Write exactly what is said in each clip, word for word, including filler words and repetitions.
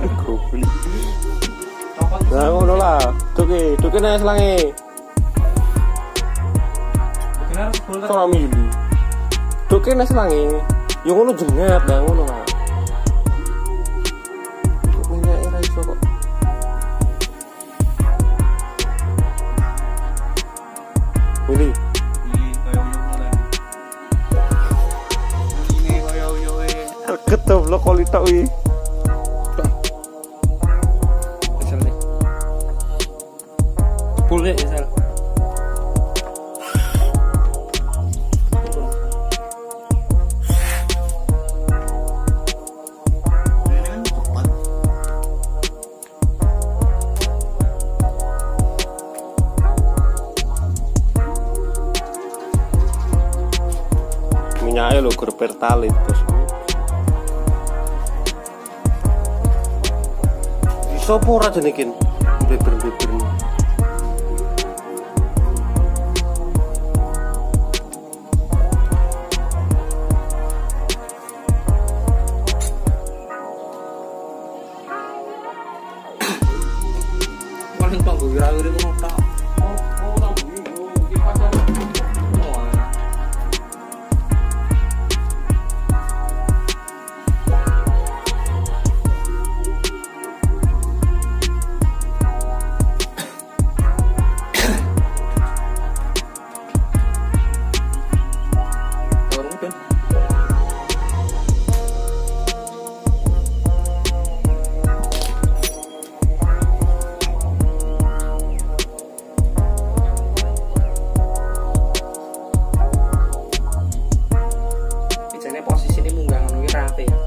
Goblok. Nah ngono lah. Duke, duke nek selange. Benar full Ora milu. Duke nek selange. Ya ngono jengat lah ngono lah. Minyak ora iso kok. Ini. Ini koyo ngono. Ini koyo yo e. Keteblok kali tok iki. Asal nih. Full ya asal. Minyaknya lho gur pertalit bosku. Iso apa ora jenikin? Beber-beber. Paling tonggo wira-wiri ngono tok. Posisi ini munggah ngono ki rate ya.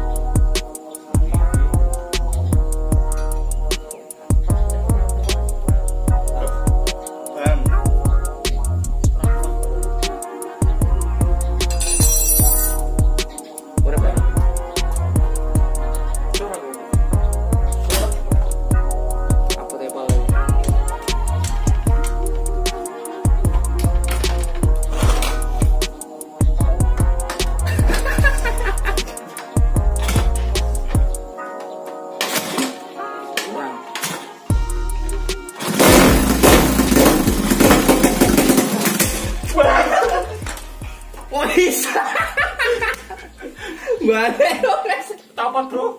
Bisa. Balik apa bro?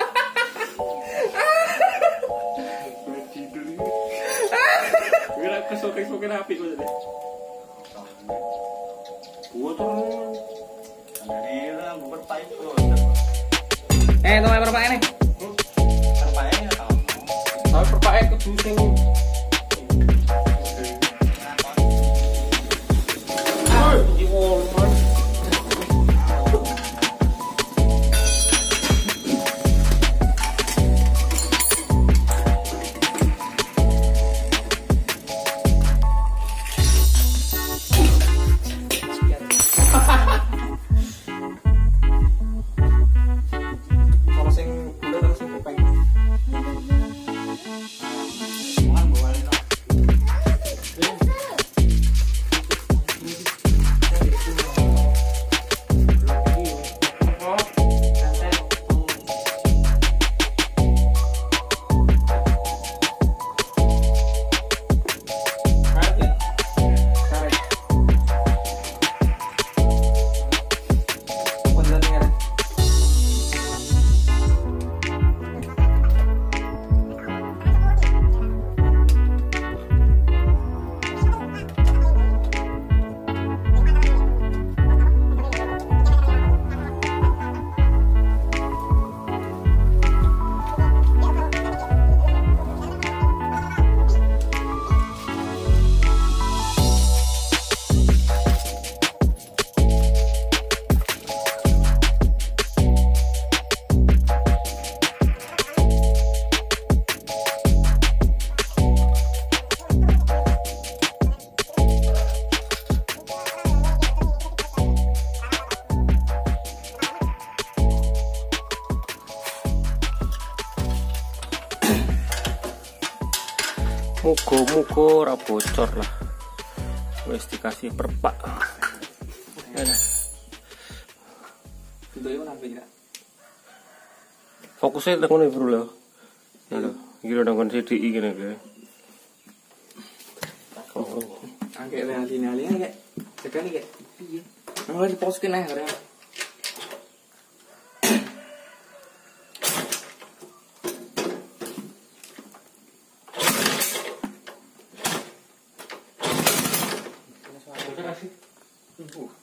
Kira kesok-kesok rapi kok tadi. Gua tuh dari lah berpaik tuh. Eh, nomor berapa ini? Berpaik ya tahu. Nomor berpaik ke sing muga-muga ora bocor lah. Wis dikasih perpak. Enak. Bentuknya mana beda? Fokusnya tekan nih bro lo. Ya lo, kira nongkrong C D I gini kayak. Oh, angkat nanti nanti kayak sekarang kayak. Iya. Nggak diposkin aja karena. Uh.